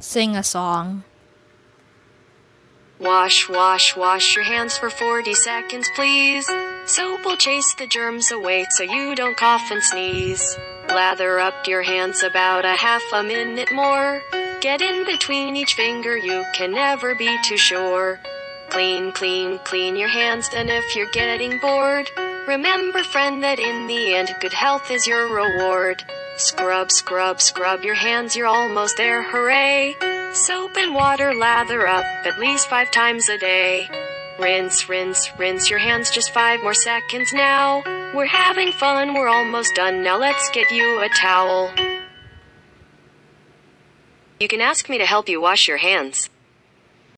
Sing a song. Wash, wash, wash your hands for 40 seconds, please. Soap will chase the germs away so you don't cough and sneeze. Lather up your hands about a half a minute more. Get in between each finger, you can never be too sure. Clean, clean, clean your hands, and if you're getting bored, remember, friend, that in the end, good health is your reward. Scrub, scrub, scrub your hands, you're almost there, hooray! Soap and water lather up at least 5 times a day. Rinse, rinse, rinse your hands, just 5 more seconds now. We're having fun, we're almost done, now let's get you a towel. You can ask me to help you wash your hands.